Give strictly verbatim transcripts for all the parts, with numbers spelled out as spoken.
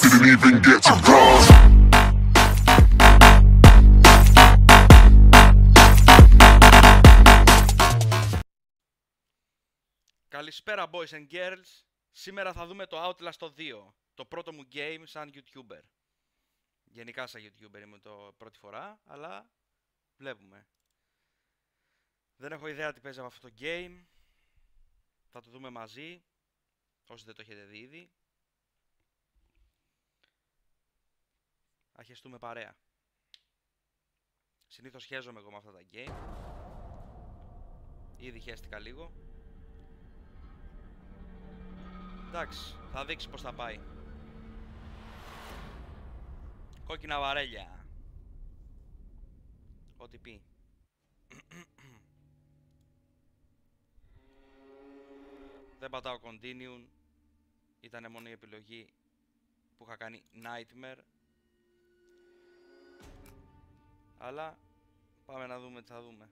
didn't even get to cross. Καλησπέρα boys and girls. Σήμερα θα δούμε το Outlast δύο. Το πρώτο μου game σαν YouTuber. Γενικά σαν YouTuber είμαι το πρώτη φορά, αλλά βλέπουμε. Δεν έχω ιδέα τι παίζει από αυτό το game. Θα το δούμε μαζί, όσοι δεν το έχετε δει ήδη. Αχεστούμε παρέα. Συνήθως χέζομαι εγώ με αυτά τα game. Ήδη χέστηκα λίγο. Εντάξει, θα δείξει πως θα πάει. Κόκκινα βαρέλια. Ό,τι πει. Δεν πατάω continue. Ήτανε μόνο η επιλογή που είχα κάνει nightmare. Αλλά πάμε να δούμε τι θα δούμε.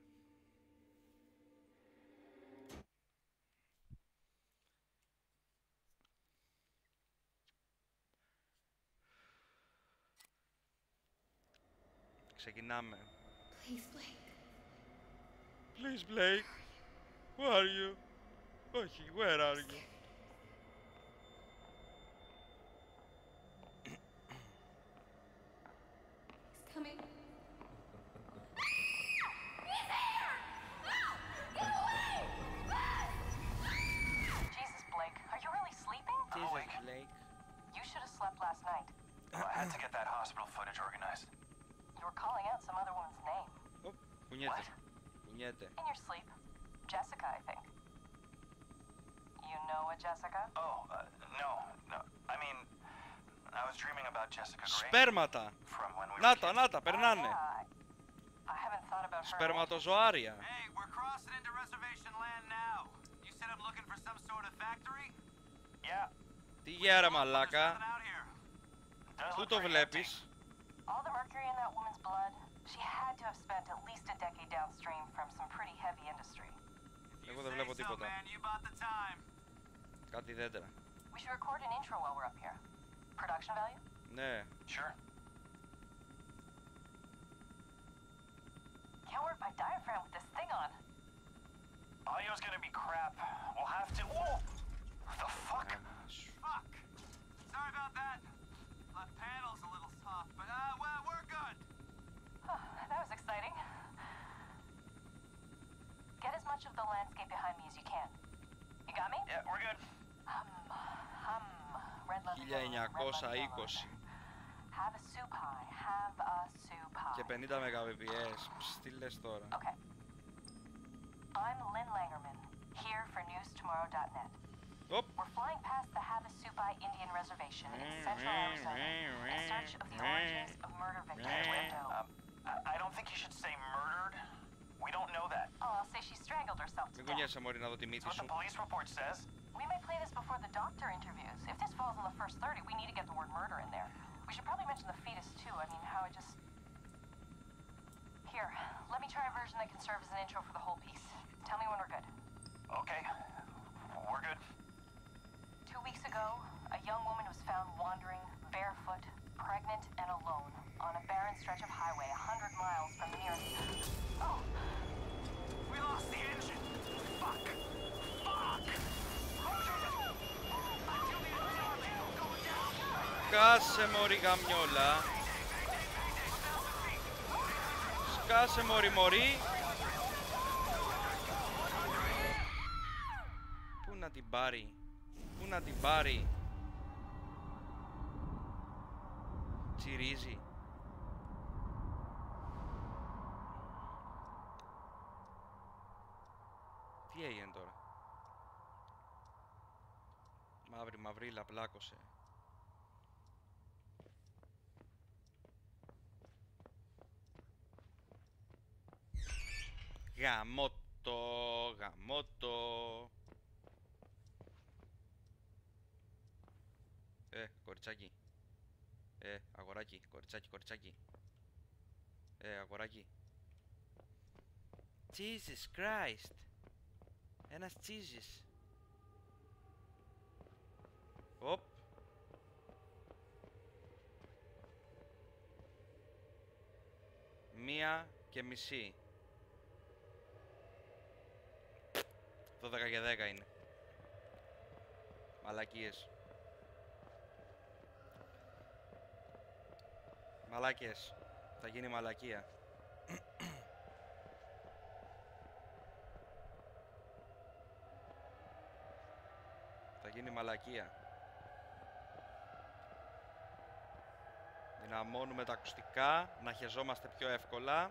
Ξεκινάμε. Please, Blake. Please, Blake. Where are you? Όχι, where are you? He's coming. He's here! Ah! Get away! Ah! Jesus, Blake, are you really sleeping? Jesus, awake. Blake. You should have slept last night. I had to get that hospital footage organized. You were calling out some other woman's name. Ωπ, κουνιέται. What? Κουνιέται. In your sleep. Jessica, I think. You know a Jessica? Oh, uh, no, no. I mean, I was dreaming about Jessica Gray Σπέρματα. from when we Να were τα, kids. να τα, περνάνε. Oh, yeah. I, I haven't thought about her. Σπερματοζωάρια. Hey, we're crossing into reservation land now. You said I'm looking for some sort of factory? Yeah, Τι γέρα There's μαλάκα. nothing out here. does Πού look το pretty βλέπεις? All the mercury in that woman's blood, she had to have spent at least a decade downstream from some pretty heavy industry. If you Εγώ δεν say βλέπω so, τίποτα. man, you bought the time. Κάτι δέντρα. We should record an intro while we're up here. Production value? Ναι. empty. Sure. Can't work my diaphragm with this thing on. Audio's gonna be crap. We'll have to. Whoa! The fuck? Fuck. Sorry about that. Left panel's a little soft, but uh, well, we're good. Huh, that was exciting. Get as much of the landscape behind me as you can. You got me? Yeah, we're good. Hum, hum. Red leather. χίλια yellow, red εννιακόσια leather, είκοσι yellow. Have a soup pie. Have a soup pie. και πενήντα Mbps. Ψ, τι λες τώρα? Okay. I'm Lynn Langerman, here for news tomorrow dot net. Οπ. We're flying past the Havasupai Indian Reservation in central Arizona in search of the origins of murder victim Brando. Um, I, I don't think you should say murdered. We don't know that. Oh, I'll say she strangled herself to Μην death. κουνιέσαι μωρή να δω τη It's μύτη what σου. the police report says. We may play this before the doctor interviews. If this falls in the first thirty, we need to get the word murder in there. We should probably mention the fetus too. I mean, how it just... Here, let me try a version that can serve as an intro for the whole piece. Tell me when we're good. Okay, we're good. Two weeks ago, a young woman was found wandering, barefoot, pregnant, and alone on a barren stretch of highway a hundred miles from the nearest... Oh! We lost the engine. Fuck. Fuck. Σκάσε μωρή γαμιόλα. Σκάσε μωρή μωρή. Πού να την πάρει? Πού να την πάρει? Τσιρίζει. Τι έγινε τώρα? Μαύρη μαυρίλα πλάκωσε. Γαμώτο, γαμώτο. Ε, κοριτσάκι. Ε, αγοράκι, κοριτσάκι, κοριτσάκι. Ε, αγοράκι. Jesus Christ. Ένας τσίζης. Οπ. και μισή. δώδεκα και δέκα είναι. Μαλακίες. Μαλάκες. Θα γίνει μαλακία. Θα γίνει μαλακία. Δυναμώνουμε τα ακουστικά, να χεζόμαστε πιο εύκολα.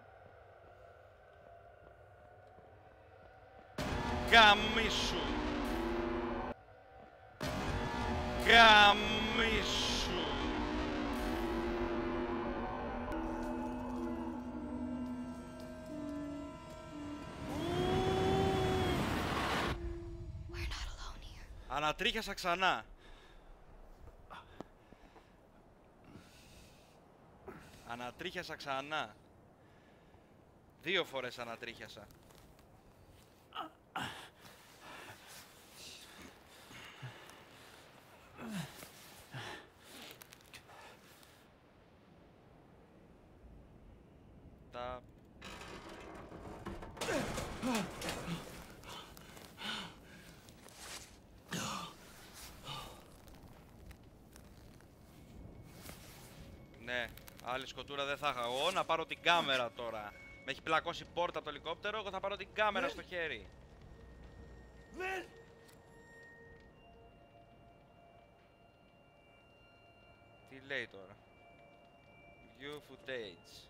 Γαμίσου! Γαμίσου! We're not alone here. Ανατρίχιασα ξανά. Ανατρίχιασα ξανά. Δύο φορές ανατρίχιασα. Τα... Ναι, άλλη σκοτούρα δεν θα είχα. Εγώ να πάρω την κάμερα τώρα. Με έχει πλακώσει πόρτα από το ελικόπτερο, εγώ θα πάρω την κάμερα στο χέρι. Τι λέει τώρα? View footage.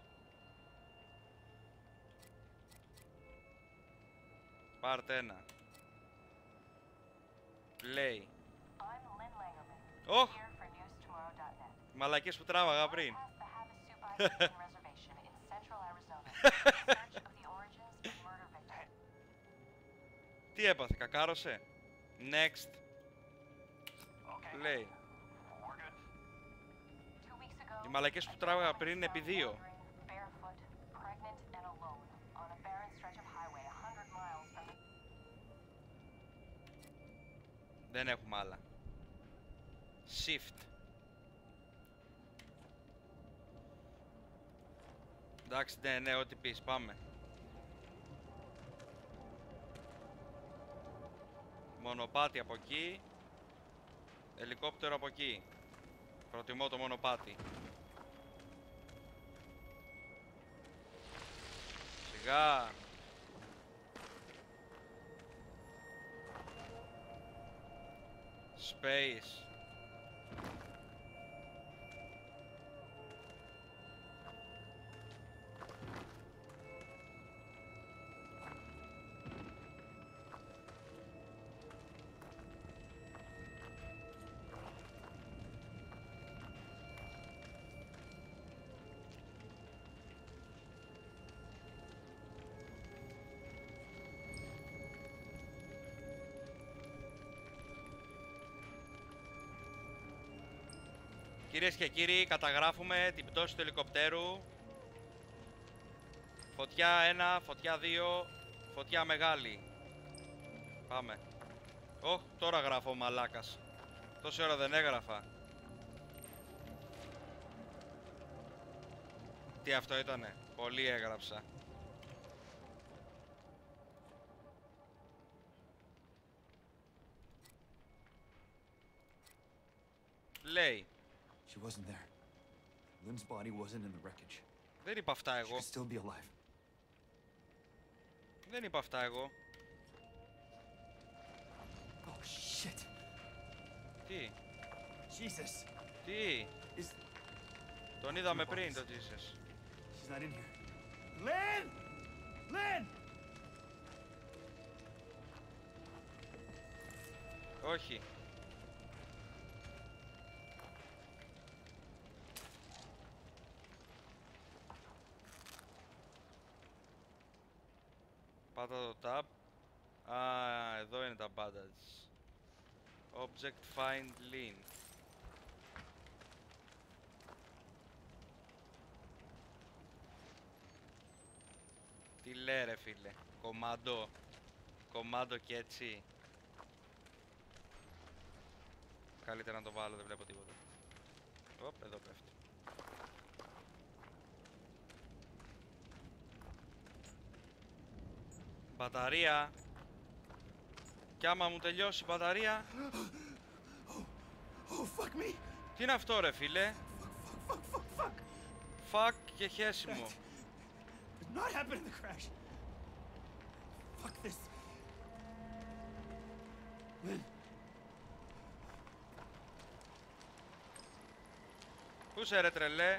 Part ένα. Play. I'm Lynn Langerman, Oh! here for news tomorrow dot net. Μαλακίες που τράβαγα πριν. Past the Havasupai Indian Reservation in central Arizona in search of the origins of murder victim. Τι έπαθε, κακάρωσε? Next. Okay. Play. We're good. Two weeks ago, Οι μαλακίες που a τράβαγα young πριν είναι woman επί was δύο. wandering barefoot, pregnant and alone on a barren stretch of highway a hundred miles from the... Δεν έχουμε άλλα. Shift. Εντάξει, ναι, ναι, ό,τι πεις, πάμε. Μονοπάτι από εκεί. Ελικόπτερο από εκεί. Προτιμώ το μονοπάτι. Σιγά. Space. Κυρίες και κύριοι, καταγράφουμε την πτώση του ελικοπτέρου. Φωτιά ένα, φωτιά δύο, φωτιά μεγάλη. Πάμε. Ωχ, τώρα γράφω ο μαλάκας. Τόση ώρα δεν έγραφα. Τι αυτό ήτανε? Πολύ έγραψα. Λέει. She wasn't there. Lynn's body wasn't in the wreckage. Δεν είπα αυτά She εγώ. could still be alive. Δεν είπα αυτά εγώ. Oh shit! Τι? Jesus! Τι? Is Τον είδαμε πριν το Jesus. she's not in here? Lynn! Lynn! Όχι. Πάτα το tab. Α, εδώ είναι τα badges. Object find link. Τι λέει ρε φίλε? Κομμάντο. Κομμάντο και έτσι. Καλύτερα να το βάλω, δεν βλέπω τίποτα. Οπ, εδώ πέφτει. Μπαταρία. Κι άμα μου τελειώσει η μπαταρία... Oh, fuck me! Τι είναι αυτό ρε φίλε? Fuck, fuck, fuck, fuck! Φακ και χέσιμο. Did not happen in the crash. Fuck this. Lynn, Πού σε ρε τρελέ?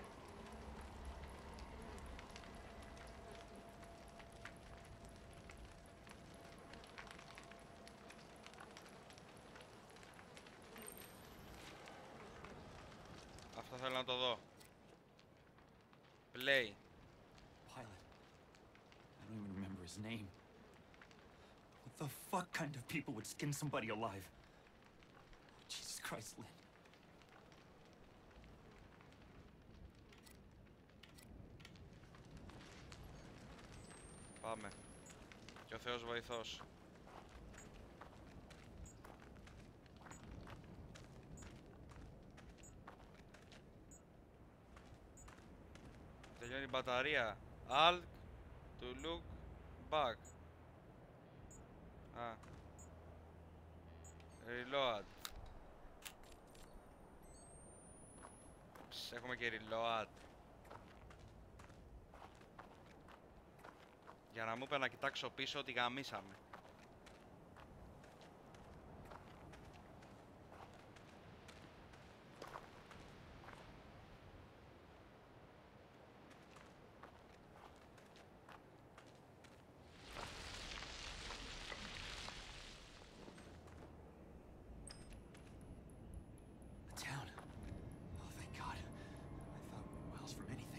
Αυτό θέλω να το δω. Play. pilot. I don't even remember his name. What the fuck kind of people would skin somebody alive? Jesus Christ, Lynn. Πάμε. Και ο Θεός βοηθός. Τελειώνει η μπαταρία. Alt to look back. Α. Reload. Ψ, έχουμε και reload. Για να μου είπε να κοιτάξω πίσω ότι γαμίσαμε. The town. Oh, thank God. I thought miles from anything.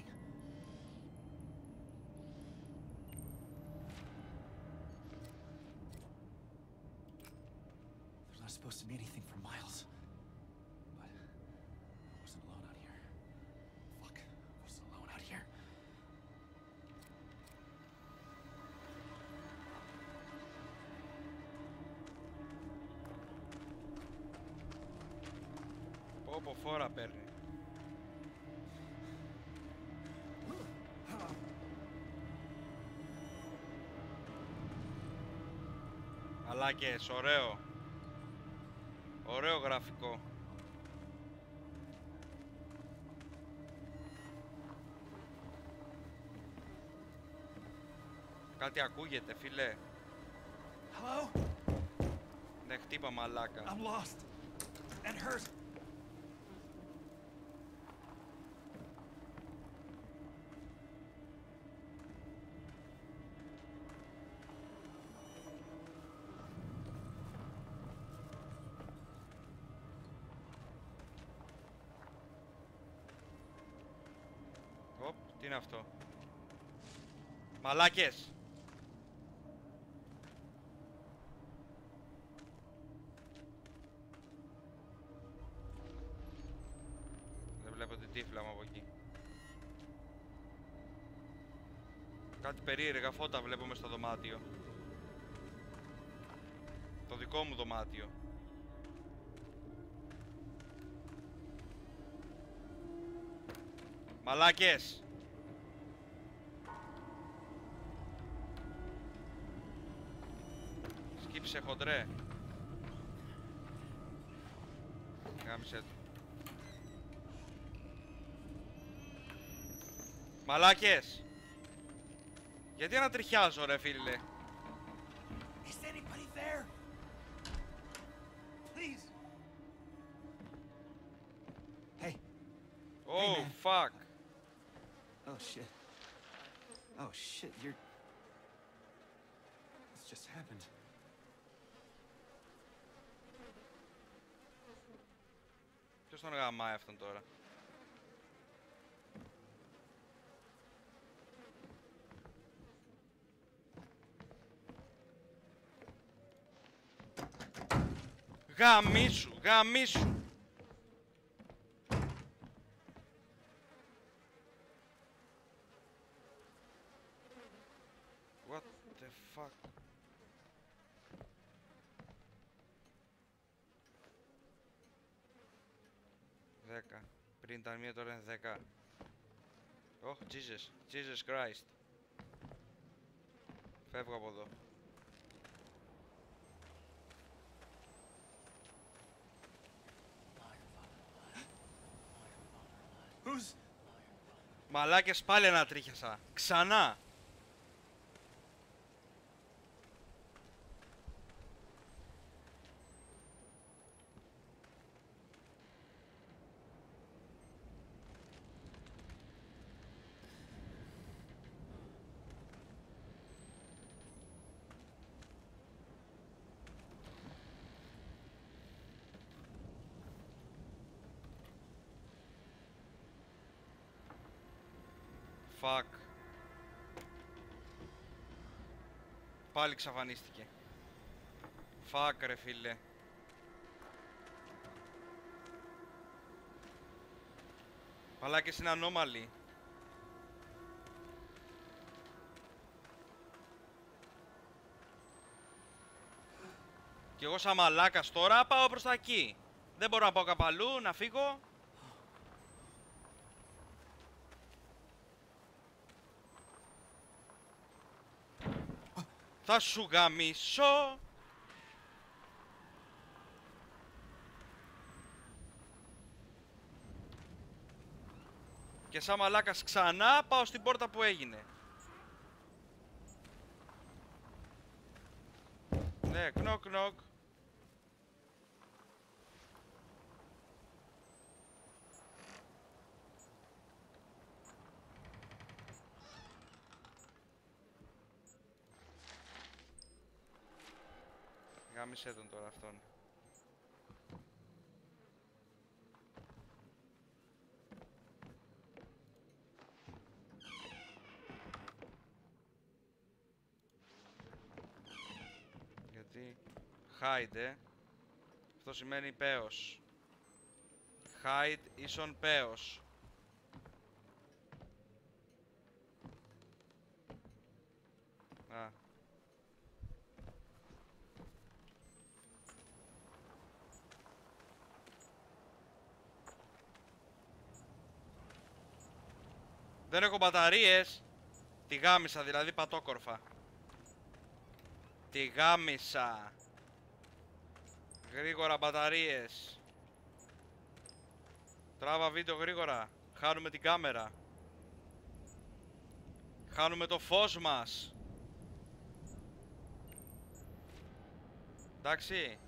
There's not supposed to be anything for miles. But I wasn't alone out here. Fuck. I wasn't alone out here. Πω πω φόρα παίρνει. Μαλάκες, ωραίο. Ωραίο γραφικό. Κάτι ακούγεται, φίλε. Hello? Ναι, χτύπα μαλάκα. I'm lost. And hurt. Οπ, τι είναι αυτό? Μαλάκες! Δεν βλέπω την τύφλα μου από εκεί. Κάτι περίεργα φώτα βλέπω μες στο δωμάτιο. Το δικό μου δωμάτιο. Μαλάκες! Σκύψε χοντρέ. Γάμισε του. Μαλάκες! Γιατί ανατριχιάζω ρε φίλε? Is anybody there? Please. Hey. Oh man. fuck. Oh shit. Oh shit, you're... This just happened. Ποιος τον γαμάει αυτόν τώρα? Γαμίσου, γαμίσου! What the fuck? Δέκα. Πριν ήταν μία, τώρα είναι δέκα. Oh, Jesus. Jesus Christ. Φεύγω από εδώ. lose. Μαλάκες, πάλι ανατρίχιασα. Ξανά. Fuck. Πάλι ξαφανίστηκε. Fuck ρε φίλε. Μαλάκες είναι ανώμαλοι. Και εγώ σαν μαλάκας τώρα πάω προς τα εκεί. Δεν μπορώ να πάω κάπου αλλού, να φύγω. Θα σου γαμίσω. Και σαν μαλάκας ξανά πάω στην πόρτα που έγινε. Ναι, knock knock. Γάμισε τον τώρα αυτόν. Γιατί hide, ε. Αυτό σημαίνει πέος. Hide ίσον πέος. Α. Δεν έχω μπαταρίες. Τη γάμισα δηλαδή πατόκορφα. Τη γάμισα. Γρήγορα μπαταρίες. Τράβα βίντεο γρήγορα. Χάνουμε την κάμερα. Χάνουμε το φως μας. Εντάξει.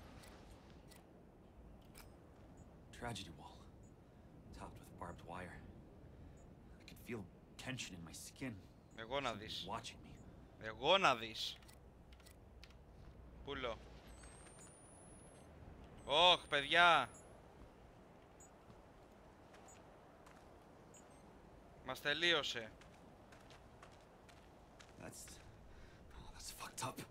Tragedy wall, topped with barbed wire. I could feel tension in my skin. Εγώ να Something δεις. watching me. Εγώ να δεις. Πούλο. Ωχ, παιδιά. Μας τελείωσε. That's... Oh, that's fucked up.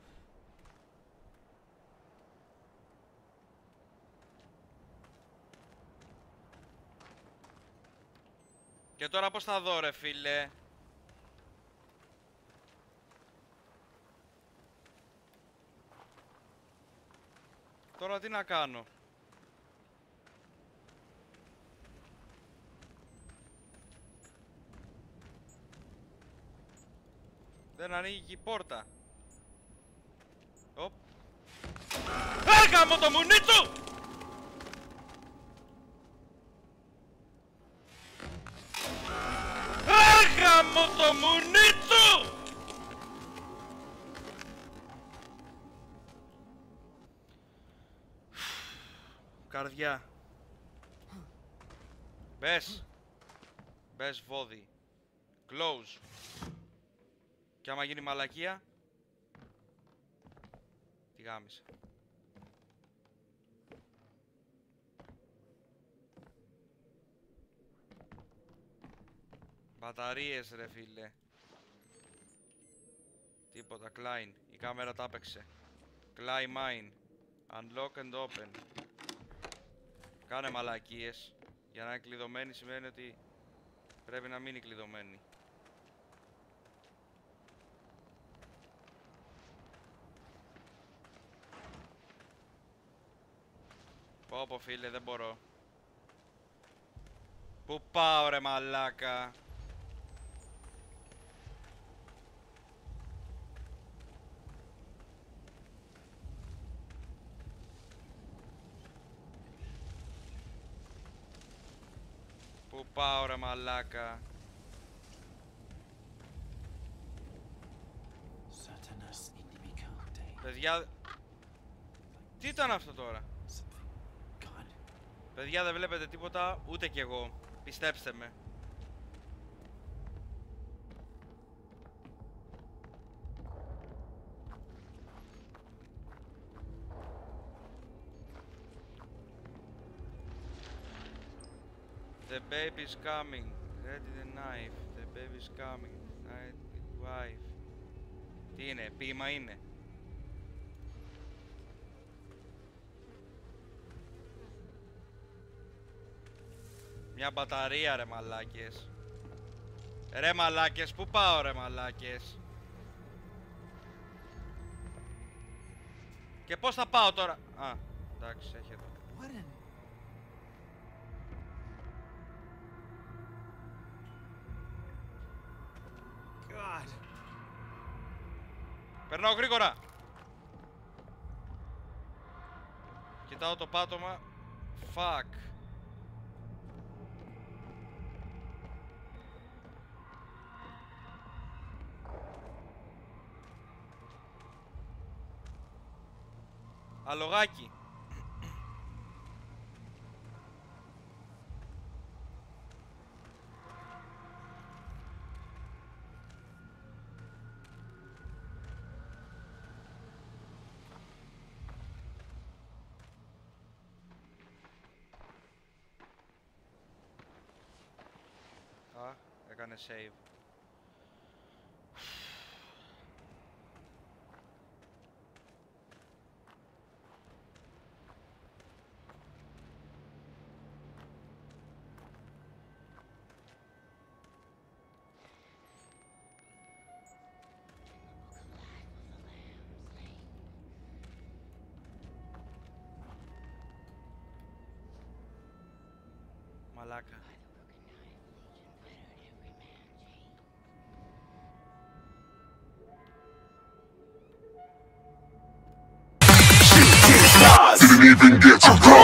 Και τώρα πώς θα δω ρε φίλε. Τώρα τι να κάνω. Δεν ανοίγει η πόρτα. Οπ. Ε, γάμο το μουνίτσου! Ε, γάμο το μουνίτσου! Καρδιά. Μπες. Μπες βόδι. Close. Και άμα γίνει μαλακία. Τη γάμισε. Μπαταρίες ρε φίλε. Τίποτα. Klein. Η κάμερα τα έπαιξε. Klein mine. Unlock and open. Κάνε μαλακίες. Για να είναι κλειδωμένη σημαίνει ότι πρέπει να μείνει κλειδωμένη. Πω πω φίλε, δεν μπορώ. Πού πάω ρε μαλάκα. Πού Πού πάω ρε μαλάκα. Παιδιά... Τι ήταν αυτό τώρα? Παιδιά δεν βλέπετε τίποτα, ούτε κι εγώ. Πιστέψτε με. The baby's coming. Ready the knife. The baby's coming. Night wife. Τι είναι, ποίημα είναι? Μια μπαταρία ρε μαλάκες. Ρε μαλάκες, πού πάω ρε μαλάκες? Και πώς θα πάω τώρα? Α, εντάξει, έχει εδώ. God. Περνάω γρήγορα. Κοιτάω το πάτωμα. Fuck. Αλογάκι. Α, έκανε save. Μαλάκα. Didn't even get to go.